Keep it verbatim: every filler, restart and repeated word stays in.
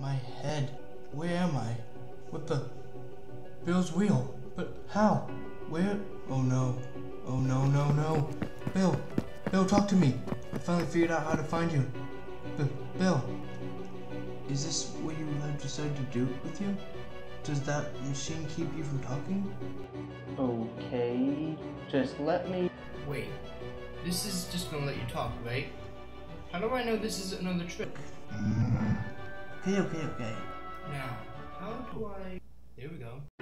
my head. Where am I? What the? Bill's wheel. But how? Where? Oh no. Oh no, no, no. Bill. Bill, talk to me. I finally figured out how to find you. B Bill. Is this what you have decided to do with you? Does that machine keep you from talking? Okay, just let me... Wait, this is just gonna let you talk, right? How do I know this is another trick? Okay, okay, okay. Now, how do I... There we go.